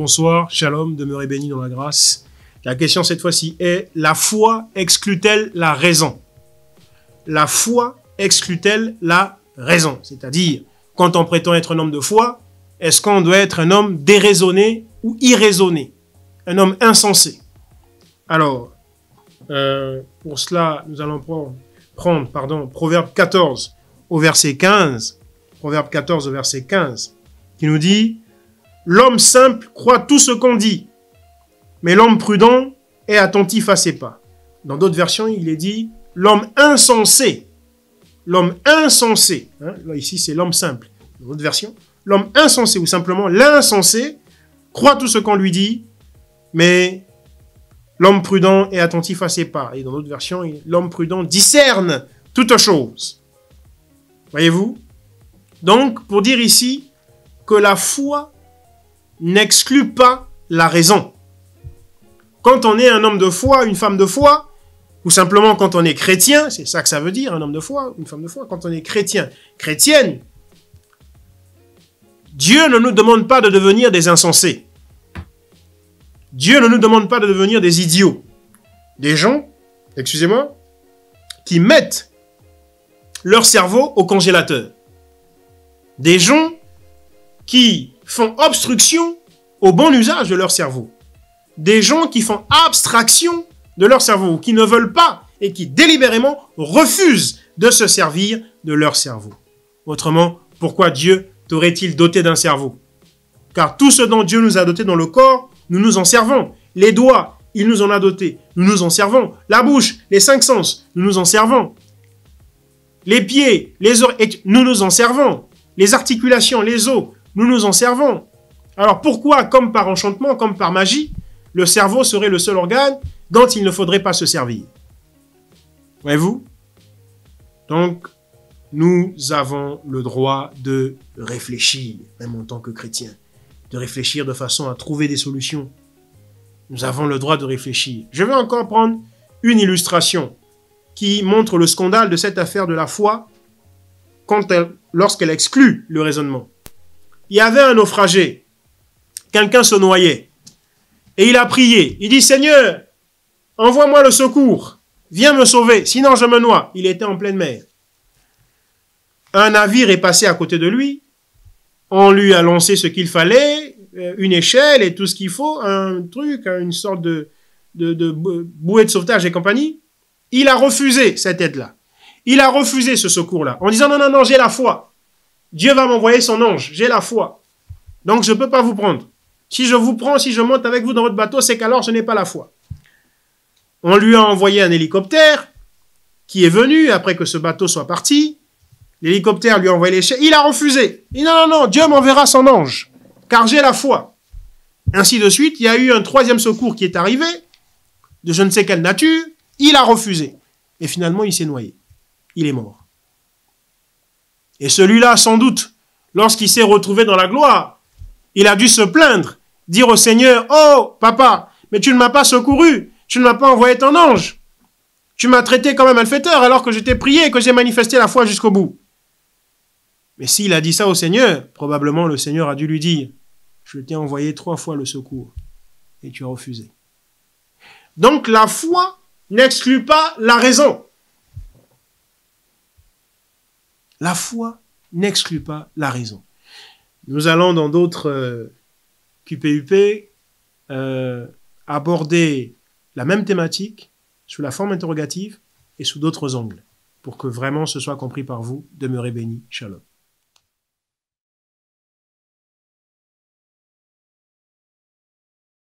bonsoir, shalom, demeurez bénis dans la grâce. La question cette fois-ci est, la foi exclut-elle la raison? La foi exclut-elle la raison? C'est-à-dire, quand on prétend être un homme de foi, est-ce qu'on doit être un homme déraisonné ou irraisonné? Un homme insensé? Alors, pour cela, nous allons prendre Proverbe 14 au verset 15. Proverbe 14 au verset 15, qui nous dit « L'homme simple croit tout ce qu'on dit, mais l'homme prudent est attentif à ses pas. » Dans d'autres versions, il est dit « L'homme insensé ». L'homme insensé, hein, là, ici c'est l'homme simple. Dans d'autres versions, l'homme insensé ou simplement l'insensé croit tout ce qu'on lui dit, mais l'homme prudent est attentif à ses pas. Et dans d'autres versions, l'homme prudent discerne toute chose. Voyez-vous? Donc, pour dire ici que la foi n'exclut pas la raison. Quand on est un homme de foi, une femme de foi, ou simplement quand on est chrétien, c'est ça que ça veut dire, un homme de foi, une femme de foi, quand on est chrétien, chrétienne, Dieu ne nous demande pas de devenir des insensés. Dieu ne nous demande pas de devenir des idiots. Des gens, excusez-moi, qui mettent leur cerveau au congélateur. Des gens qui font obstruction au bon usage de leur cerveau. Des gens qui font abstraction de leur cerveau, qui ne veulent pas et qui délibérément refusent de se servir de leur cerveau. Autrement, pourquoi Dieu t'aurait-il doté d'un cerveau? Car tout ce dont Dieu nous a doté dans le corps, nous nous en servons. Les doigts, il nous en a dotés, nous nous en servons. La bouche, les 5 sens, nous nous en servons. Les pieds, les oreilles, nous nous en servons. Les articulations, les os, nous nous en servons. Alors pourquoi, comme par enchantement, comme par magie, le cerveau serait le seul organe dont il ne faudrait pas se servir? Voyez-vous? Donc, nous avons le droit de réfléchir, même en tant que chrétiens, de réfléchir de façon à trouver des solutions. Nous avons le droit de réfléchir. Je vais encore prendre une illustration qui montre le scandale de cette affaire de la foi lorsqu'elle exclut le raisonnement. Il y avait un naufragé. Quelqu'un se noyait. Et il a prié. Il dit, « Seigneur, envoie-moi le secours. Viens me sauver, sinon je me noie. » Il était en pleine mer. Un navire est passé à côté de lui. On lui a lancé ce qu'il fallait, une échelle et tout ce qu'il faut, un truc, une sorte de bouée de sauvetage et compagnie. Il a refusé cette aide-là. Il a refusé ce secours-là, en disant, non, non, non, j'ai la foi. Dieu va m'envoyer son ange, j'ai la foi. Donc je ne peux pas vous prendre. Si je vous prends, si je monte avec vous dans votre bateau, c'est qu'alors je n'ai pas la foi. On lui a envoyé un hélicoptère qui est venu après que ce bateau soit parti. L'hélicoptère lui a envoyé l'échelle. Il a refusé. Il dit non, non, non, Dieu m'enverra son ange, car j'ai la foi. Ainsi de suite, il y a eu un troisième secours qui est arrivé, de je ne sais quelle nature. Il a refusé. Et finalement, il s'est noyé. Il est mort. Et celui-là, sans doute, lorsqu'il s'est retrouvé dans la gloire, il a dû se plaindre, dire au Seigneur, « Oh, papa, mais tu ne m'as pas secouru, tu ne m'as pas envoyé ton ange. Tu m'as traité comme un malfaiteur alors que je t'ai prié et que j'ai manifesté la foi jusqu'au bout. » Mais s'il a dit ça au Seigneur, probablement le Seigneur a dû lui dire, « Je t'ai envoyé 3 fois le secours et tu as refusé. » Donc la foi n'exclut pas la raison. La foi n'exclut pas la raison. Nous allons dans d'autres QPUP aborder la même thématique sous la forme interrogative et sous d'autres angles pour que vraiment ce soit compris par vous. Demeurez bénis. Shalom.